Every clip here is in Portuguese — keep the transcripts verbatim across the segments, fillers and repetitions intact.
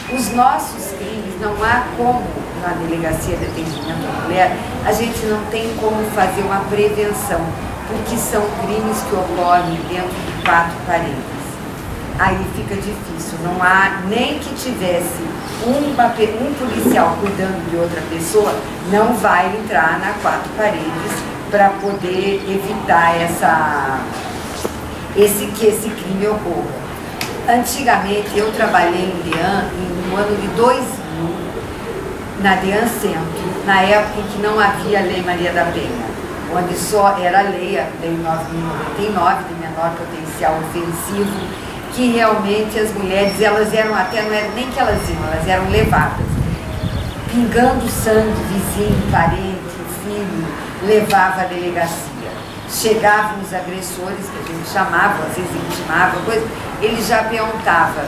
Os nossos crimes, não há como, na Delegacia de Atendimento à Mulher, a gente não tem como fazer uma prevenção, porque são crimes que ocorrem dentro de quatro paredes. Aí fica difícil, não há nem que tivesse uma, um policial cuidando de outra pessoa, não vai entrar nas quatro paredes para poder evitar essa, esse, que esse crime ocorra. Antigamente eu trabalhei em DEAN no ano de dois mil, na DEAN Centro, na época em que não havia a Lei Maria da Penha, onde só era a lei, a Lei nove mil e noventa e nove, de menor potencial ofensivo, que realmente as mulheres, elas eram até, não era nem que elas iam, elas eram levadas, pingando sangue, vizinho, parente, filho, levava à delegacia. Chegavam os agressores, que a gente chamava, às vezes intimava, coisa, ele já perguntava,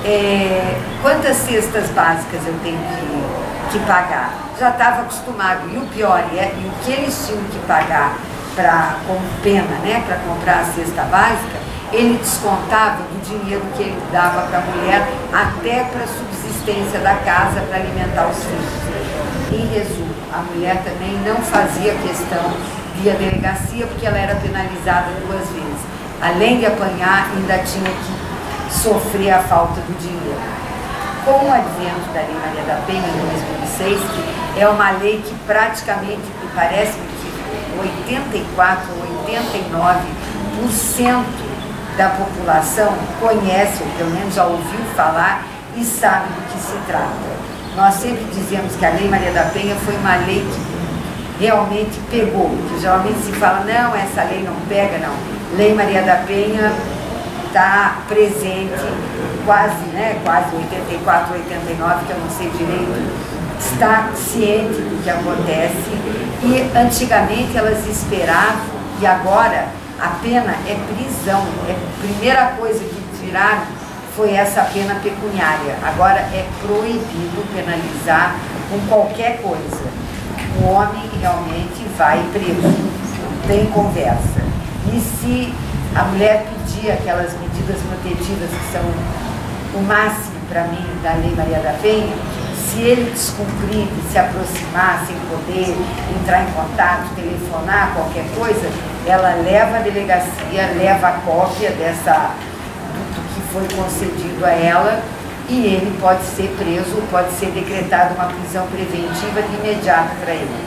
é, quantas cestas básicas eu tenho que, que pagar? Já estava acostumado, e o pior, é, e o que eles tinham que pagar pra, como pena, né, para comprar a cesta básica, ele descontava do dinheiro que ele dava para a mulher até para a subsistência da casa, para alimentar os filhos. Em resumo, a mulher também não fazia questão de ir à delegacia porque ela era penalizada duas vezes. Além de apanhar, ainda tinha que sofrer a falta do dinheiro. Com o advento da Lei Maria da Penha, em dois mil e seis, que é uma lei que praticamente, me parece que oitenta e quatro, oitenta e nove por cento da população conhece, ou pelo menos já ouviu falar e sabe do que se trata. Nós sempre dizemos que a Lei Maria da Penha foi uma lei que realmente pegou, que geralmente se fala, não, essa lei não pega, não. Lei Maria da Penha está presente, quase, né, quase oitenta e quatro, oitenta e nove, que eu não sei direito, está ciente do que acontece, e antigamente elas esperavam, e agora a pena é prisão. É, a primeira coisa que tiraram foi essa pena pecuniária. Agora é proibido penalizar com qualquer coisa. O homem realmente vai preso, não tem conversa. E se a mulher pedir aquelas medidas protetivas que são o máximo para mim da Lei Maria da Penha, se ele descumprir, de se aproximar sem poder entrar em contato, telefonar, qualquer coisa, ela leva a delegacia, leva a cópia dessa, do, do que foi concedido a ela, e ele pode ser preso, pode ser decretada uma prisão preventiva de imediato para ele.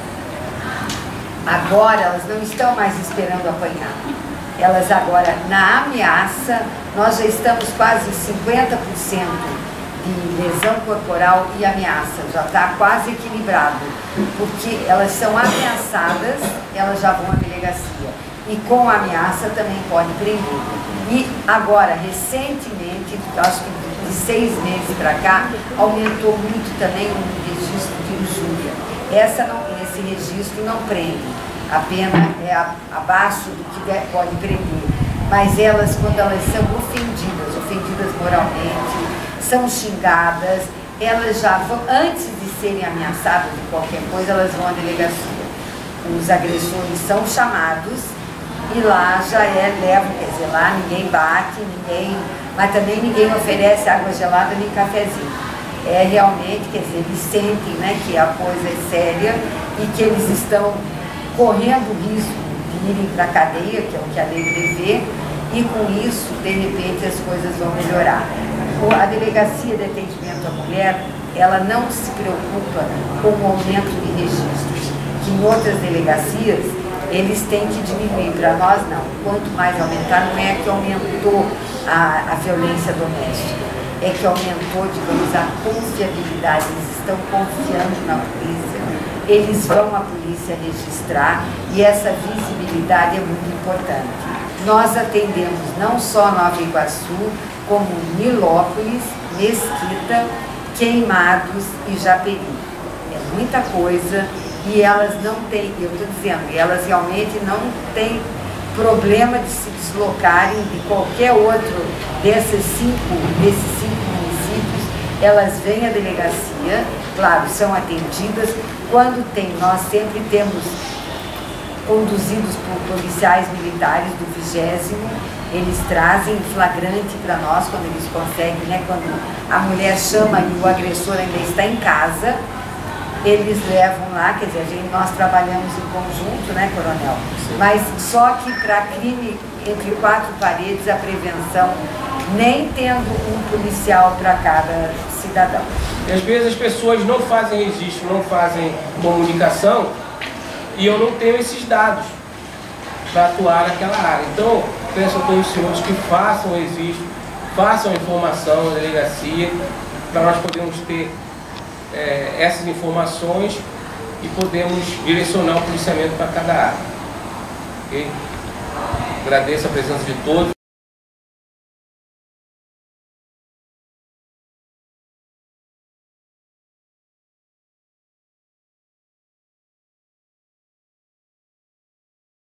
Agora elas não estão mais esperando apanhar. Elas agora, na ameaça, nós já estamos quase em cinquenta por cento de lesão corporal e ameaça, já está quase equilibrado, porque elas são ameaçadas, elas já vão à delegacia, e com a ameaça também pode prender. E agora, recentemente, acho que de seis meses para cá, aumentou muito também o registro de injúria. Essa não, esse registro não prende, a pena é a, abaixo do que deve, pode prender, mas elas, quando elas são ofendidas, ofendidas moralmente, são xingadas, elas já vão, antes de serem ameaçadas de qualquer coisa, elas vão à delegacia. Os agressores são chamados e lá já é, levam, quer dizer, lá ninguém bate, ninguém, mas também ninguém oferece água gelada nem cafezinho. É realmente, quer dizer, eles sentem, né, que a coisa é séria e que eles estão correndo o risco de irem para a cadeia, que é o que a lei prevê, e com isso, de repente, as coisas vão melhorar. A Delegacia de Atendimento à Mulher, ela não se preocupa com o aumento de registros, que em outras delegacias eles têm que diminuir, para nós não. Quanto mais aumentar, não é que aumentou a, a violência doméstica, é que aumentou, digamos, a confiabilidade, eles estão confiando na polícia, eles vão à polícia registrar, e essa visibilidade é muito importante. Nós atendemos não só Nova Iguaçu, como Nilópolis, Mesquita, Queimados e Japeri. É muita coisa e elas não têm, eu estou dizendo, elas realmente não têm problema de se deslocarem de qualquer outro desses cinco, desses cinco municípios. Elas vêm à delegacia, claro, são atendidas. Quando tem, nós sempre temos conduzidos por policiais militares do vigésimo, eles trazem flagrante para nós quando eles conseguem, né? Quando a mulher chama e o agressor ainda está em casa, eles levam lá, quer dizer, a gente, nós trabalhamos em conjunto, né, coronel? Sim. Mas só que para crime entre quatro paredes, a prevenção, nem tendo um policial para cada cidadão. E às vezes as pessoas não fazem registro, não fazem comunicação, e eu não tenho esses dados para atuar naquela área. Então, peço a todos os senhores que façam o registro, façam a informação na delegacia, para nós podermos ter é, essas informações e podemos direcionar o policiamento para cada área. Okay? Agradeço a presença de todos.